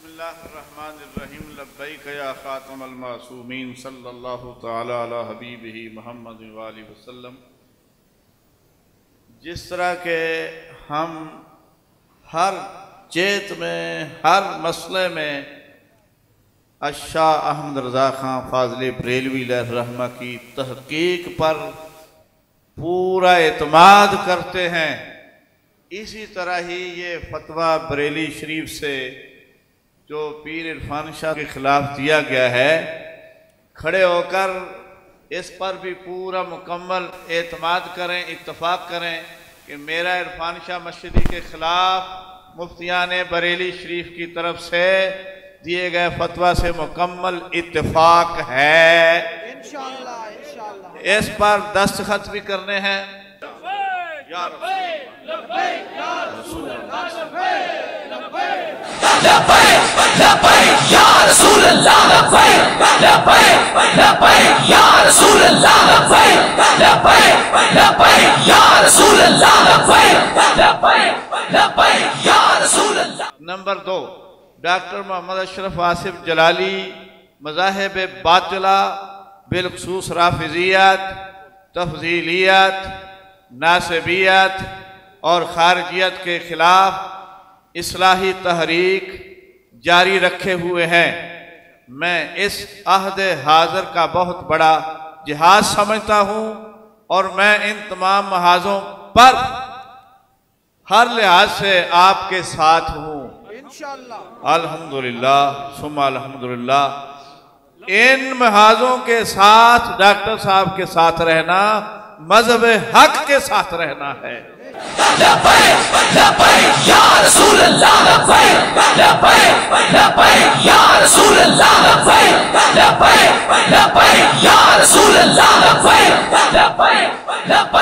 بسم اللہ الرحمن الرحیم لبیک یا خاتم المعصومین صلی اللہ تعالی علی حبیبہ محمد وآلہ وسلم۔ جس طرح کہ ہم ہر چیت میں ہر مسئلے میں شاہ احمد رضا خان فاضل بریلوی علیہ الرحمہ کی تحقیق پر پورا اعتماد کرتے ہیں، اسی طرح ہی یہ فتویٰ بریلی شریف سے جو پیر عرفان شاہ کے خلاف دیا گیا ہے، کھڑے ہو کر اس پر بھی پورا مکمل اعتماد کریں، اتفاق کریں کہ میرا عرفان شاہ مشہدی کے خلاف مفتیان بریلی شریف کی طرف سے دیے گئے فتویٰ سے مکمل اتفاق ہے۔ انشاءاللہ اس پر دستخط بھی کرنے ہیں۔ یا رسول لبیک یا رسول اللہ، لبیک لبیک یا رسول اللہ، لبیک لبیک یا رسول اللہ، لبیک یا رسول اللہ۔ نمبر 2، ڈاکٹر محمد اشرف آصف جلالی مذاہب باطلہ بالخصوص رافضیات، تفضیلیات، ناسبیات اور خارجیت کے خلاف اصلاحی تحریک جاری رکھے ہوئے ہیں۔ میں اس عہد حاضر کا بہت بڑا جہاد سمجھتا ہوں اور میں ان تمام محاذوں پر ہر لحاظ سے آپ کے ساتھ ہوں الحمدللہ ثم الحمدللہ۔ ان محاذوں کے ساتھ ڈاکٹر صاحب کے ساتھ رہنا مذہب حق کے ساتھ رہنا ہے۔ لبیک لبیک یا رسول اللہ، لبیک لبیک یا رسول اللہ، لبیک لبیک یا رسول اللہ، لبیک لبیک